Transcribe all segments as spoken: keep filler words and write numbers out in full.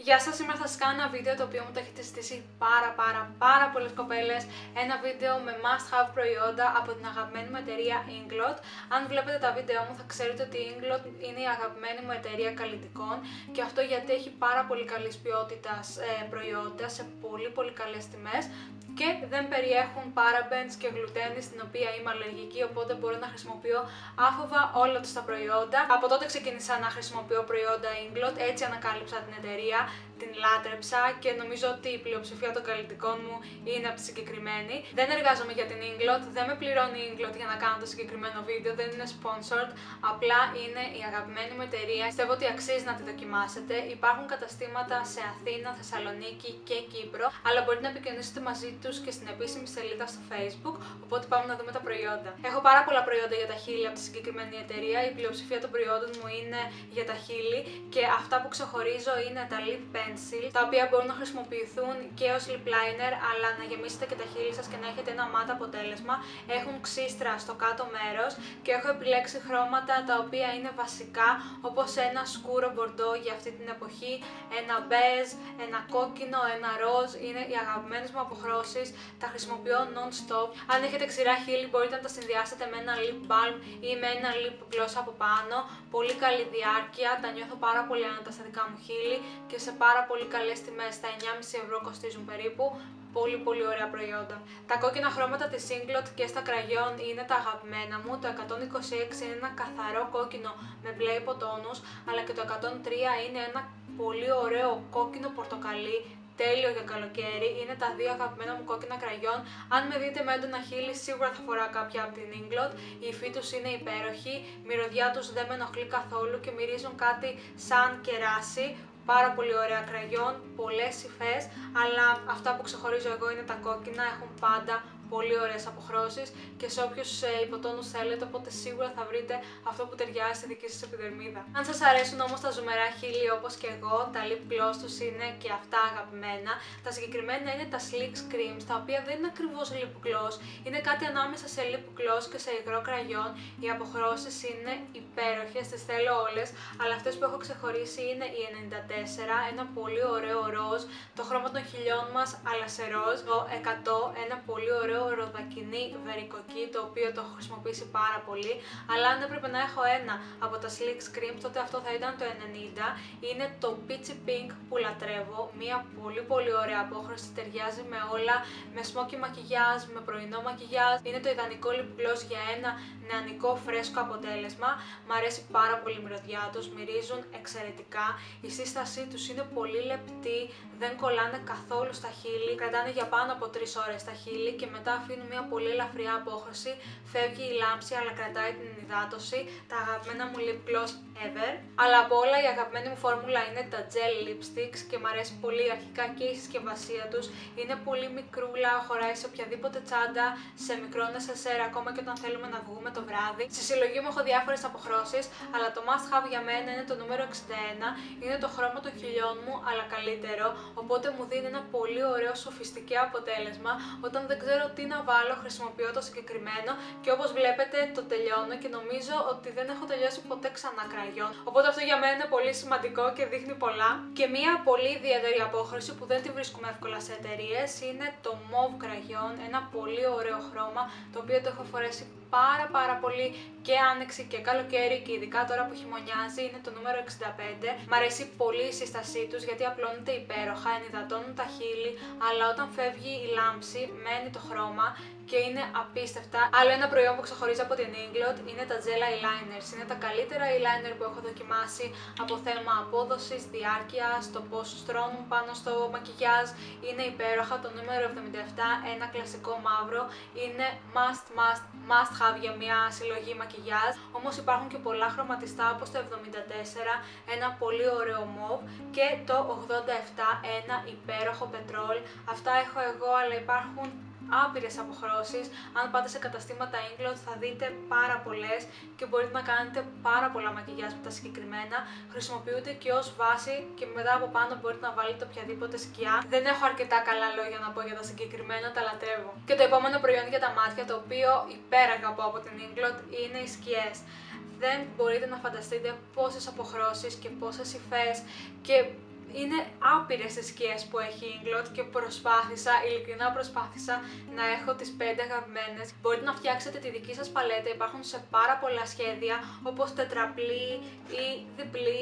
Γεια σας, σήμερα θα σας κάνω ένα βίντεο το οποίο μου το έχετε ζητήσει πάρα πάρα πάρα πολλές κοπέλες. Ένα βίντεο με must have προϊόντα από την αγαπημένη μου εταιρεία Inglot. Αν βλέπετε τα βίντεο μου θα ξέρετε ότι η Inglot είναι η αγαπημένη μου εταιρεία καλλιτικών και αυτό γιατί έχει πάρα πολύ καλής ποιότητας ε, προϊόντα σε πολύ πολύ καλές τιμές και δεν περιέχουν parabens και γλουτένη στην οποία είμαι αλλεργική, οπότε μπορώ να χρησιμοποιώ άφοβα όλα τους τα προϊόντα. Από τότε ξεκίνησα να χρησιμοποιώ προϊόντα Inglot, έτσι ανακάλυψα την εταιρεία, την λάτρεψα και νομίζω ότι η πλειοψηφία των καλλιτικών μου είναι από τη συγκεκριμένη. Δεν εργάζομαι για την Inglot, δεν με πληρώνει η Inglot για να κάνω το συγκεκριμένο βίντεο, δεν είναι sponsored, απλά είναι η αγαπημένη μου εταιρεία. Πιστεύω ότι αξίζει να τη δοκιμάσετε. Υπάρχουν καταστήματα σε Αθήνα, Θεσσαλονίκη και Κύπρο, αλλά μπορείτε να επικοινωνήσετε μαζί τους και στην επίσημη σελίδα στο Facebook, οπότε πάμε να δούμε τα προϊόντα. Έχω πάρα πολλά προϊόντα για τα χείλη από τη συγκεκριμένη εταιρεία, η πλειοψηφία των προϊόντων μου είναι για τα χείλη και αυτά που ξεχωρίζω είναι τα lip pencil, τα οποία μπορούν να χρησιμοποιηθούν και ως lip liner, αλλά να γεμίσετε και τα χείλη σας και να έχετε ένα matte αποτέλεσμα. Έχουν ξύστρα στο κάτω μέρος και έχω επιλέξει χρώματα τα οποία είναι βασικά, όπως ένα σκούρο μπορντό για αυτή την εποχή, ένα μπέζ, ένα κόκκινο, ένα ροζ, είναι οι αγαπημένες μου αποχρώσεις, τα χρησιμοποιώ non-stop. Αν έχετε ξηρά χείλη μπορείτε να τα συνδυάσετε με ένα lip balm ή με ένα lip gloss από πάνω. Πολύ καλή διάρκεια, τα νιώθω πάρα πολύ άνετα στα δικά μου χείλη και σε πάρα πολύ καλές τιμές, τα εννιά και μισό ευρώ κοστίζουν περίπου. Πολύ πολύ ωραία προϊόντα. Τα κόκκινα χρώματα της Inglot και στα κραγιόν είναι τα αγαπημένα μου. Το εκατόν είκοσι έξι είναι ένα καθαρό κόκκινο με μπλε υποτόνους, αλλά και το εκατόν τρία είναι ένα πολύ ωραίο κόκκινο πορτοκαλί. Τέλειο για καλοκαίρι, είναι τα δύο αγαπημένα μου κόκκινα κραγιόν. Αν με δείτε με έντονα χείλη, σίγουρα θα φοράω κάποια από την Inglot. Η υφή τους είναι υπέροχη, η μυρωδιά τους δεν με ενοχλεί καθόλου και μυρίζουν κάτι σαν κεράσι. Πάρα πολύ ωραία κραγιόν, πολλές υφές, αλλά αυτά που ξεχωρίζω εγώ είναι τα κόκκινα, έχουν πάντα πολύ ωραίες αποχρώσεις και σε όποιους υποτόνους θέλετε, οπότε σίγουρα θα βρείτε αυτό που ταιριάζει στη δική σας επιδερμίδα. Αν σας αρέσουν όμως τα ζουμερά χείλη όπως και εγώ, τα lip gloss τους είναι και αυτά αγαπημένα. Τα συγκεκριμένα είναι τα Sleek Creams, τα οποία δεν είναι ακριβώς lip gloss, είναι κάτι ανάμεσα σε lip gloss και σε υγρό κραγιόν. Οι αποχρώσεις είναι υπέροχες, τις θέλω όλες, αλλά αυτές που έχω ξεχωρίσει είναι η ενενήντα τέσσερα, ένα πολύ ωραίο ροζ, το χρώμα των χιλιών μας αλλά σε ροζ, το εκατό, ένα πολύ ωραίο ροδακινή βερικοκί, το οποίο το έχω χρησιμοποιήσει πάρα πολύ, αλλά αν έπρεπε να έχω ένα από τα Sleek Creams τότε αυτό θα ήταν το ενενήντα. Είναι το Peachy Pink που λατρεύω, μια πολύ πολύ ωραία απόχρωση, ταιριάζει με όλα, με smoky μακιγιάζ, με πρωινό μακιγιάζ, είναι το ιδανικό lip gloss για ένα νεανικό φρέσκο αποτέλεσμα. Μ' αρέσει πάρα πολύ η μυρωδιά τους, μυρίζουν εξαιρετικά, η σύστασή τους είναι πολύ λεπτή, δεν κολλάνε καθόλου στα χείλη, κρατάνε για πάνω από τρεις ώρες στα χείλη και μετά αφήνουν μια πολύ ελαφριά απόχρωση, φεύγει η λάμψη αλλά κρατάει την υδάτωση. Τα αγαπημένα μου lip gloss ever. Αλλά από όλα η αγαπημένη μου φόρμουλα είναι τα gel lipsticks και μου αρέσει πολύ αρχικά και η συσκευασία τους. Είναι πολύ μικρούλα, χωράει σε οποιαδήποτε τσάντα, σε μικρό νεσεσέρ, ακόμα και όταν θέλουμε να βγούμε το βράδυ. Στη συλλογή μου έχω διάφορες αποχρώσεις, αλλά το must have για μένα είναι το νούμερο εξήντα ένα. Είναι το χρώμα των χιλιών μου, αλλά καλύτερο, οπότε μου δίνει ένα πολύ ωραίο σοφιστικό αποτέλεσμα. Όταν δεν ξέρω τι να βάλω, χρησιμοποιώ το συγκεκριμένο και όπως βλέπετε το τελειώνω και νομίζω ότι δεν έχω τελειώσει ποτέ ξανά κραγιόν. Οπότε αυτό για μένα είναι πολύ σημαντικό και δείχνει πολλά. Και μία πολύ ιδιαίτερη απόχρωση που δεν τη βρίσκουμε εύκολα σε εταιρείες είναι το mauve κραγιόν, ένα πολύ ωραίο χρώμα το οποίο το έχω φορέσει πάρα πάρα πολύ και άνοιξη και καλοκαίρι και ειδικά τώρα που χειμωνιάζει, είναι το νούμερο εξήντα πέντε. Μ' αρέσει πολύ η σύστασή τους γιατί απλώνεται υπέροχα, ενυδατώνουν τα χείλη, αλλά όταν φεύγει η λάμψη μένει το χρώμα και είναι απίστευτα. Άλλο ένα προϊόν που ξεχωρίζει από την Inglot είναι τα gel eyeliners. Είναι τα καλύτερα eyeliner που έχω δοκιμάσει από θέμα απόδοσης, διάρκειας, το πώς στρώνουν πάνω στο μακιγιάζ. Είναι υπέροχα. Το νούμερο εβδομήντα επτά, ένα κλασικό μαύρο, είναι must, must, must have για μια συλλογή μακιγιάζ. Όμως υπάρχουν και πολλά χρωματιστά όπως το εβδομήντα τέσσερα, ένα πολύ ωραίο mauve, και το ογδόντα επτά, ένα υπέροχο πετρόλ. Αυτά έχω εγώ, αλλά υπάρχουν άπειρες αποχρώσεις. Αν πάτε σε καταστήματα Inglot θα δείτε πάρα πολλές και μπορείτε να κάνετε πάρα πολλά μακιγιάζ με τα συγκεκριμένα. Χρησιμοποιούνται και ως βάση και μετά από πάνω μπορείτε να βάλετε οποιαδήποτε σκιά. Δεν έχω αρκετά καλά λόγια να πω για τα συγκεκριμένα, τα λατρεύω. Και το επόμενο προϊόν για τα μάτια, το οποίο υπέραγαπω από την Inglot, είναι οι σκιές. Δεν μπορείτε να φανταστείτε πόσες αποχρώσεις και πόσες υφές και είναι άπειρες οι σκιές που έχει η Inglot και προσπάθησα, ειλικρινά προσπάθησα να έχω τις πέντε αγαπημένες. Μπορείτε να φτιάξετε τη δική σας παλέτα, υπάρχουν σε πάρα πολλά σχέδια όπως τετραπλή ή διπλή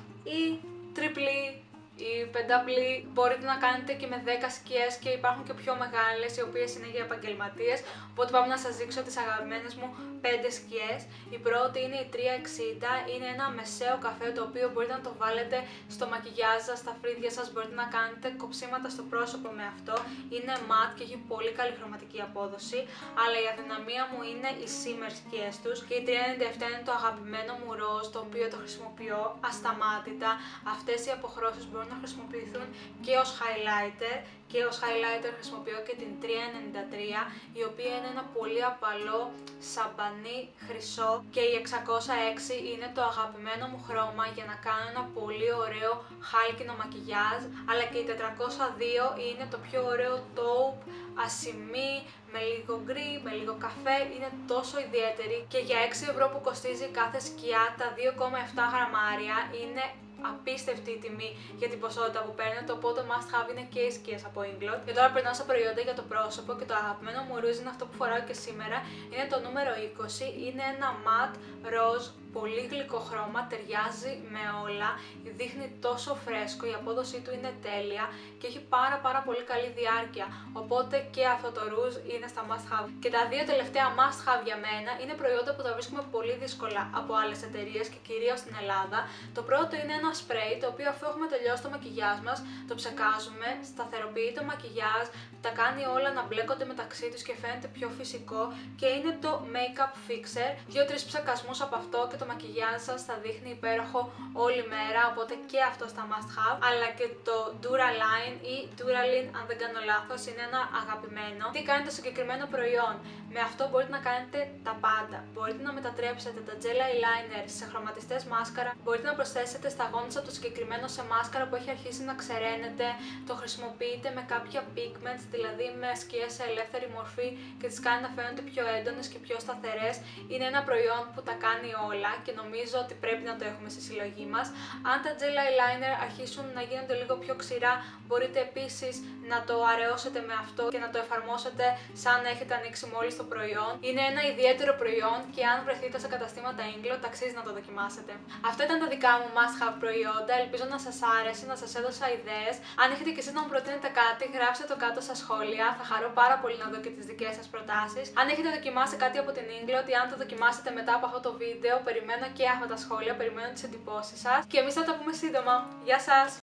ή τριπλή ή πενταπλή. Μπορείτε να κάνετε και με δέκα σκιές και υπάρχουν και πιο μεγάλες οι οποίες είναι για επαγγελματίες. Οπότε πάμε να σας δείξω τις αγαπημένες μου πέντε σκιές. Η πρώτη είναι η τριακόσια εξήντα, είναι ένα μεσαίο καφέ το οποίο μπορείτε να το βάλετε στο μακιγιάζ σας, στα φρύδια σας, μπορείτε να κάνετε κοψίματα στο πρόσωπο με αυτό. Είναι ματ και έχει πολύ καλή χρωματική απόδοση, αλλά η αδυναμία μου είναι οι shimmer σκιές τους. Και η τριακόσια ενενήντα επτά είναι το αγαπημένο μου ροζ, το οποίο το χρησιμοποιώ ασταμάτητα. Αυτές οι αποχρώσεις μπορούν να χρησιμοποιηθούν και ως highlighter, και ως highlighter χρησιμοποιώ και την τριακόσια ενενήντα τρία, η οποία είναι ένα πολύ απαλό σαμπανί χρυσό, και η εξακόσια έξι είναι το αγαπημένο μου χρώμα για να κάνω ένα πολύ ωραίο χάλκινο μακιγιάζ, αλλά και η τετρακόσια δύο είναι το πιο ωραίο taupe, ασημή, με λίγο γκρι, με λίγο καφέ, είναι τόσο ιδιαίτερη, και για έξι ευρώ που κοστίζει κάθε σκιά, τα δύο κόμμα επτά γραμμάρια, είναι απίστευτη η τιμή για την ποσότητα που παίρνετε, οπότε must have είναι και οι σκιές από Inglot. Και τώρα περνάω στα προϊόντα για το πρόσωπο, και το αγαπημένο μου ρούζ είναι αυτό που φοράω και σήμερα, είναι το νούμερο είκοσι, είναι ένα matte ροζ, πολύ γλυκό χρώμα, ταιριάζει με όλα, δείχνει τόσο φρέσκο, η απόδοσή του είναι τέλεια και έχει πάρα πάρα πολύ καλή διάρκεια, οπότε και αυτό το ρούζ είναι στα must have. Και τα δύο τελευταία must have για μένα είναι προϊόντα που τα βρίσκουμε πολύ δύσκολα από άλλες εταιρείες και κυρίως στην Ελλάδα. Το πρώτο είναι ένα σπρέι, το οποίο αφού έχουμε τελειώσει το μακιγιάζ μας, το ψεκάζουμε, σταθεροποιεί το μακιγιάζ, τα κάνει όλα να μπλέκονται μεταξύ τους και φαίνεται πιο φυσικό, και είναι το Makeup Fixer. δύο-τρεις ψεκασμούς από αυτό και το μακιγιάζ σας θα δείχνει υπέροχο όλη μέρα, οπότε και αυτό στα must have. Αλλά και το Duraline ή Duralin, αν δεν κάνω λάθος, είναι ένα αγαπημένο. Τι κάνει το συγκεκριμένο προϊόν? Με αυτό μπορείτε να κάνετε τα πάντα. Μπορείτε να μετατρέψετε τα gel eyeliner σε χρωματιστές μάσκαρα, μπορείτε να προσθέσετε σταγόνες από το συγκεκριμένο σε μάσκαρα που έχει αρχίσει να ξεραίνεται, το χρησιμοποιείτε με κάποια pigments, δηλαδή με σκιές σε ελεύθερη μορφή, και τις κάνει να φαίνονται πιο έντονες και πιο σταθερές. Είναι ένα προϊόν που τα κάνει όλα και νομίζω ότι πρέπει να το έχουμε στη συλλογή μας. Αν τα gel eyeliner αρχίσουν να γίνονται λίγο πιο ξηρά, μπορείτε επίσης να το αραιώσετε με αυτό και να το εφαρμόσετε σαν να έχετε ανοίξει μόλις το προϊόν. Είναι ένα ιδιαίτερο προϊόν και αν βρεθείτε σε καταστήματα Inglot, αξίζει να το δοκιμάσετε. Αυτά ήταν τα δικά μου must have προϊόντα. Ελπίζω να σας άρεσε, να σας έδωσα ιδέες. Αν έχετε και εσείς να μου προτείνετε κάτι, γράψτε το κάτω στα σχόλια. Θα χαρώ πάρα πολύ να δω και τις δικές σας προτάσεις. Αν έχετε δοκιμάσει κάτι από την Inglot ή αν το δοκιμάσετε μετά από αυτό το βίντεο, περιμένω και αυτά τα σχόλια, περιμένω τις εντυπώσεις σας. Και εμείς θα τα πούμε σύντομα. Γεια σας!